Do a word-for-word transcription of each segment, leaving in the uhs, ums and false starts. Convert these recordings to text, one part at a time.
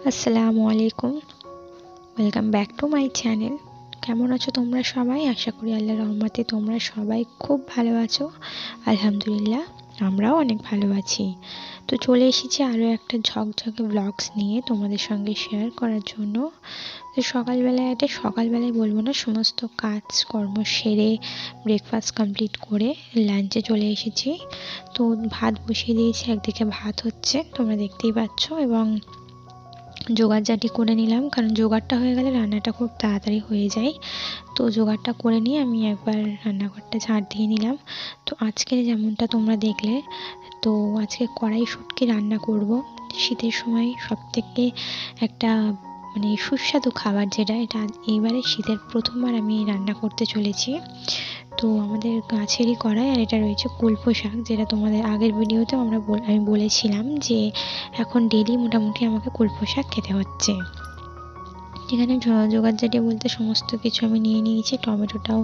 আসসালামু আলাইকুম, welcome back to my channel. কেমন আছো তোমরা সবাই? আশা করি আল্লাহর রহমতে তোমরা সবাই খুব ভালো আছো। আলহামদুলিল্লাহ, আমরাও অনেক ভালো আছি। তো চলে এসেছি আরও একটা ঝকঝকে ব্লগস নিয়ে তোমাদের সঙ্গে শেয়ার করার জন্য। তো সকালবেলায় এটা সকালবেলায় বলবো না, সমস্ত কাজ কর্ম সেরে ব্রেকফাস্ট কমপ্লিট করে লাঞ্চে চলে এসেছি। তো ভাত বসিয়ে দিয়েছি, একদিকে ভাত হচ্ছে তোমরা দেখতেই পাচ্ছ, এবং জোগাড়জাটি করে নিলাম, কারণ জোগাড়টা হয়ে গেলে রান্নাটা খুব তাড়াতাড়ি হয়ে যায়। তো জোগাড়টা করে নিয়ে আমি একবার রান্নাঘরটা ঝাড় দিয়ে নিলাম। তো আজকের যেমনটা তোমরা দেখলে, তো আজকে কড়াই শুটকি রান্না করব। শীতের সময় সবথেকে একটা মানে সুস্বাদু খাবার, যেটা এটা এইবারে শীতের প্রথমবার আমি রান্না করতে চলেছি। তো আমাদের গাছেরই কড়াই, আর এটা রয়েছে কুলপো শাক, যেটা তোমাদের আগের ভিডিওতেও আমরা আমি বলেছিলাম যে এখন ডেলি মোটামুটি আমাকে কুলপো শাক খেতে হচ্ছে। এখানে জোগাড়জাটি বলতে সমস্ত কিছু আমি নিয়ে নিয়েছি, টমেটোটাও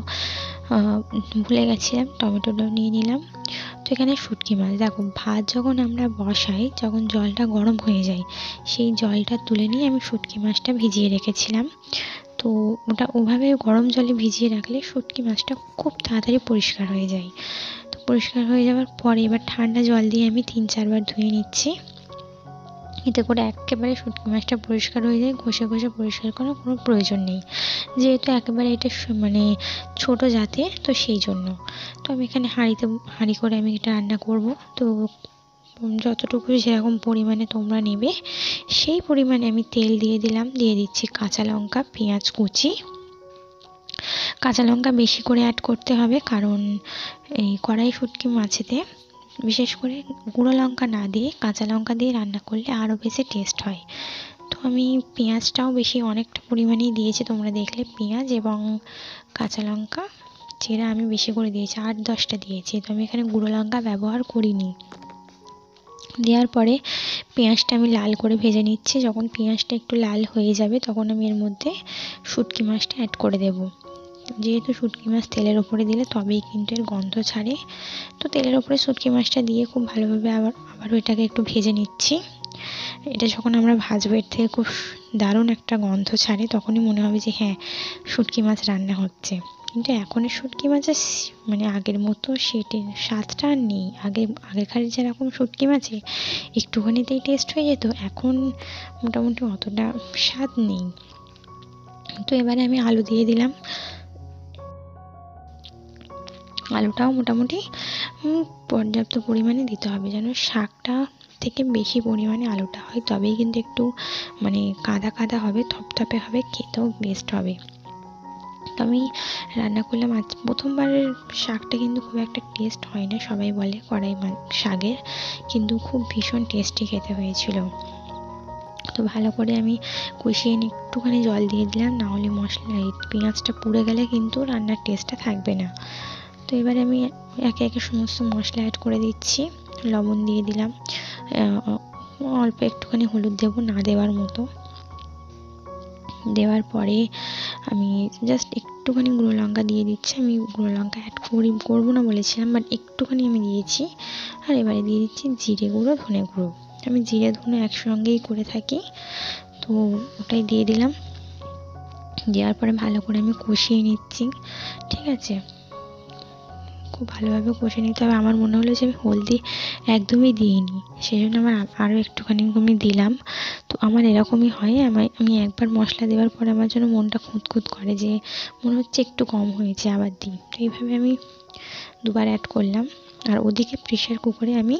ভুলে গেছিলাম, টমেটোটাও নিয়ে নিলাম। তো এখানে শুটকি মাছ, দেখো ভাত যখন আমরা বসাই, যখন জলটা গরম হয়ে যায়, সেই জলটা তুলে নিয়ে আমি শুটকি মাছটা ভিজিয়ে রেখেছিলাম। তো ওটা ওভাবে গরম জলে ভিজিয়ে রাখলে শুটকি মাছটা খুব তাড়াতাড়ি পরিষ্কার হয়ে যায়। তো পরিষ্কার হয়ে যাওয়ার পরে এবার ঠান্ডা জল দিয়ে আমি তিন চারবার ধুয়ে নিচ্ছি, এতে করে একেবারে শুটকি মাছটা পরিষ্কার হয়ে যায়। ঘষে ঘষে পরিষ্কার করার কোনো প্রয়োজন নেই, যেহেতু একেবারে এটা মানে ছোট জাতে, তো সেই জন্য। তো আমি এখানে হাঁড়িতে হাঁড়ি করে আমি এটা রান্না করব। তো যতটুকু যেরকম পরিমাণে তোমরা নেবে সেই পরিমাণে আমি তেল দিয়ে দিলাম, দিয়ে দিচ্ছি কাঁচা লঙ্কা, পেঁয়াজ কুচি। কাঁচা লঙ্কা বেশি করে অ্যাড করতে হবে, কারণ এই কড়াই শুটকি মাছেতে বিশেষ করে গুঁড়ো লঙ্কা না দিয়ে কাঁচা লঙ্কা দিয়ে রান্না করলে আরও বেশি টেস্ট হয়। তো আমি পেঁয়াজটাও বেশি অনেকটা পরিমাণেই দিয়েছি, তোমরা দেখলে পেঁয়াজ এবং কাঁচা লঙ্কা যেটা আমি বেশি করে দিয়েছি, আট দশটা দিয়েছি। তো আমি এখানে গুঁড়ো লঙ্কা ব্যবহার করিনি। দেওয়ার পরে পেঁয়াজটা আমি লাল করে ভেজে নিচ্ছি। যখন পেঁয়াজটা একটু লাল হয়ে যাবে তখন আমি এর মধ্যে শুটকি মাছটা অ্যাড করে দেব। যেহেতু শুটকি মাছ তেলের ওপরে দিলে তবেই কিন্তু এর গন্ধ ছাড়ে। তো তেলের ওপরে শুটকি মাছটা দিয়ে খুব ভালোভাবে আবার আবারও এটাকে একটু ভেজে নিচ্ছি। এটা যখন আমরা ভাজবো এর থেকে খুব দারুণ একটা গন্ধ ছাড়ে, তখনই মনে হবে যে হ্যাঁ, শুটকি মাছ রান্না হচ্ছে। কিন্তু এখনের শুটকি মাছের মানে আগের মতো সেটির স্বাদটা আর নেই। আগে আগেকার যেরকম শুটকি মাছে একটুখানিতেই টেস্ট হয়ে যেত, এখন মোটামুটি অতটা স্বাদ নেই। তো এবারে আমি আলু দিয়ে দিলাম। আলুটাও মোটামুটি পর্যাপ্ত পরিমাণে দিতে হবে, যেন শাকটা থেকে বেশি পরিমাণে আলুটা হয়, তবেই কিন্তু একটু মানে কাদা কাদা হবে, থপথপে হবে, খেতেও বেস্ট হবে। তো আমি রান্না করলাম আজ প্রথমবারের শাকটা, কিন্তু খুব একটা টেস্ট হয় না, সবাই বলে কড়াই শাকের, কিন্তু খুব ভীষণ টেস্টি খেতে হয়েছিল। তো ভালো করে আমি কষিয়ে নিয়ে একটুখানি জল দিয়ে দিলাম, না হলে মশলা এই পেঁয়াজটা পুড়ে গেলে কিন্তু রান্নার টেস্টটা থাকবে না। তো এবারে আমি একে একে সমস্ত মশলা অ্যাড করে দিচ্ছি। লবণ দিয়ে দিলাম, অল্প একটুখানি হলুদ দেবো, না দেওয়ার মতো। দেওয়ার পরে আমি জাস্ট একটুখানি গুঁড়ো লঙ্কা দিয়ে দিচ্ছি। আমি গুঁড়ো লঙ্কা অ্যাড করি করবো না বলেছিলাম, বাট একটুখানি আমি দিয়েছি। আর এবারে দিয়ে দিচ্ছি জিরে গুঁড়ো, ধনে গুঁড়ো। আমি জিরে ধনে একসঙ্গেই করে থাকি, তো ওটাই দিয়ে দিলাম। দেওয়ার পরে ভালো করে আমি কষিয়ে নিচ্ছি, ঠিক আছে। খুব ভালোভাবে কষে নিতে হবে। আমার মনে হলো যে আমি হলদি একদমই দিইনি, সেই জন্য আমার আরও একটুখানি আমি দিলাম। তো আমার এরকমই হয়, আমার আমি একবার মশলা দেওয়ার পরে আমার জন্য মনটা খুঁতখুত করে, যে মনে হচ্ছে একটু কম হয়েছে, আবার দিই। তো এইভাবে আমি দুবার অ্যাড করলাম। আর ওদিকে প্রেশার কুকারে আমি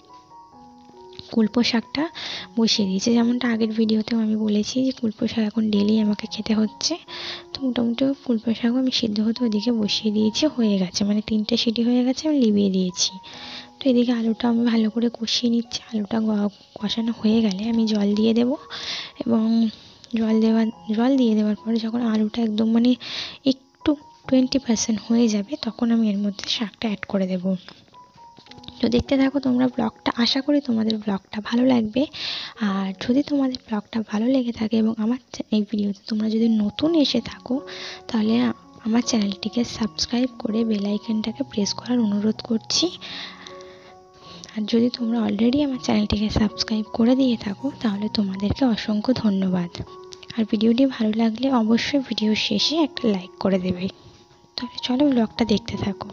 কুলপো শাকটা বসিয়ে দিয়েছি, যেমনটা আগের ভিডিওতেও আমি বলেছি যে কুলপো শাক এখন ডেলি আমাকে খেতে হচ্ছে। তো মোটামুটি কুলপো শাকও আমি সিদ্ধ হতে ওদিকে বসিয়ে দিয়েছি, হয়ে গেছে, মানে তিনটে সিটি হয়ে গেছে, আমি লিবিয়ে দিয়েছি। তো এদিকে আলুটা আমি ভালো করে কষিয়ে নিচ্ছি। আলুটা কষানো হয়ে গেলে আমি জল দিয়ে দেব, এবং জল দেওয়ার জল দিয়ে দেওয়ার পরে যখন আলুটা একদম মানে একটু টোয়েন্টি পার্সেন্ট হয়ে যাবে, তখন আমি এর মধ্যে শাকটা অ্যাড করে দেবো। তো দেখতে থাকো তোমরা ব্লগটা, আশা করি তোমাদের ব্লগটা ভালো লাগবে। আর যদি তোমাদের ব্লগটা ভালো লেগে থাকে এবং আমার এই ভিডিওতে তোমরা যদি নতুন এসে থাকো, তাহলে আমার চ্যানেলটিকে সাবস্ক্রাইব করে বেল আইকনটাকে প্রেস করার অনুরোধ করছি। আর যদি তোমরা অলরেডি আমার চ্যানেলটিকে সাবস্ক্রাইব করে দিয়ে থাকো তাহলে তোমাদেরকে অসংখ্য ধন্যবাদ। আর ভিডিওটি ভালো লাগলে অবশ্যই ভিডিওর শেষে একটা লাইক করে দেবে। তাহলে চলো ব্লগটা দেখতে থাকো।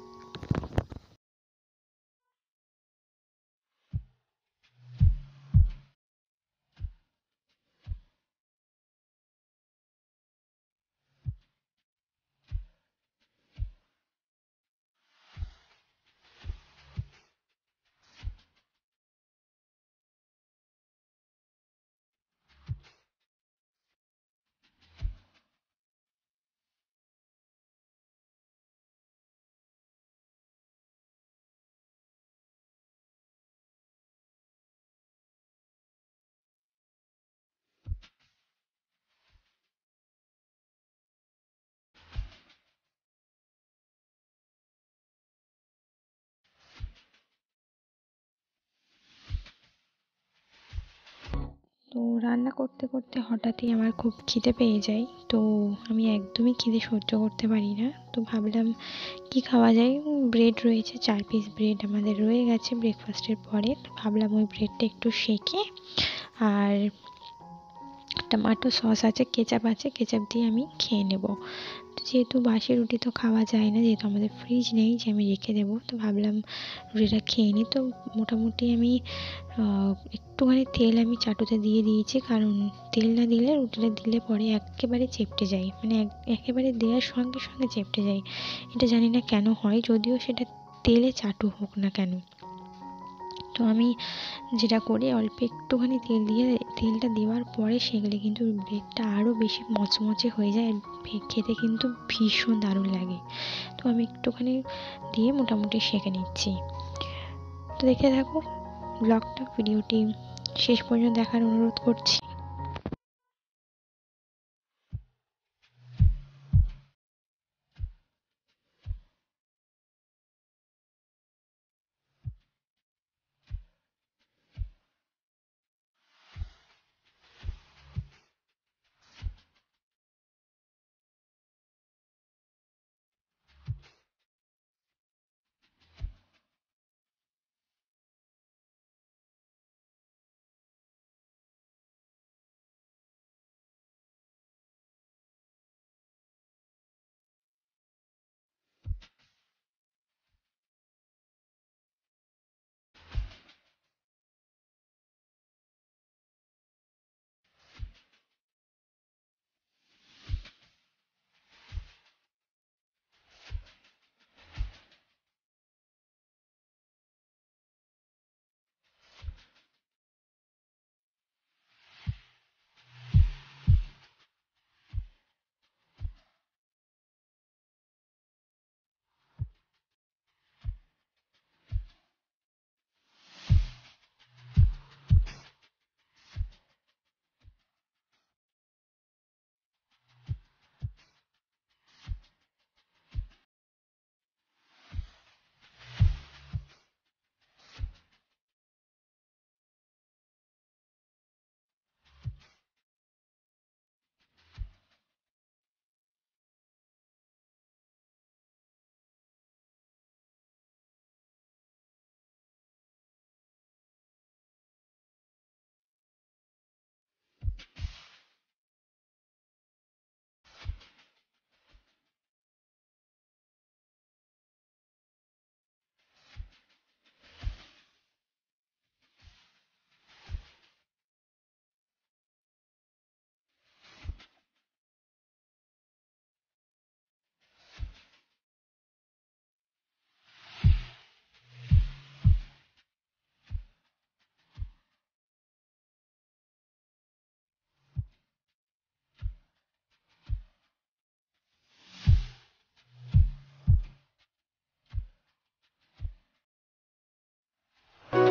তো রান্না করতে করতে হঠাৎই আমার খুব খিদে পেয়ে যায়। তো আমি একদমই খিদে সহ্য করতে পারি না। তো ভাবলাম কি খাওয়া যায়। ব্রেড রয়েছে, চার পিস ব্রেড আমাদের রয়ে গেছে ব্রেকফাস্টের পরে। তো ভাবলাম ওই ব্রেডটা একটু সেঁকে আর টমেটো সস আছে, কেচাপ আছে, কেচাপ দিয়ে আমি খেয়ে নেব। তো যেহেতু বাসি রুটি তো খাওয়া যায় না, যেহেতু আমাদের ফ্রিজ নেই যে আমি রেখে দেবো, তো ভাবলাম রুটিটা খেয়ে নিই। তো মোটামুটি আমি একটুখানি তেল আমি চাটুতে দিয়ে দিয়েছি, কারণ তেল না দিলে রুটিটা দিলে পরে একেবারে চেপটে যায়, মানে একেবারে দেওয়ার সঙ্গে সঙ্গে চেপটে যায়। এটা জানি না কেন হয়, যদিও সেটা তেলে চাটু হোক না কেন। তো আমি যেটা করি, অল্প একটুখানি তেল দিয়ে তেলটা দেওয়ার পরে সেগুলো কিন্তু ব্রেডটা আরও বেশি মচমচে হয়ে যায়, খেতে কিন্তু ভীষণ দারুণ লাগে। তো আমি একটুখানি দিয়ে মোটামুটি সেঁকে নিচ্ছি। তো দেখে থাকো ব্লগটা, ভিডিওটি শেষ পর্যন্ত দেখার অনুরোধ করছি।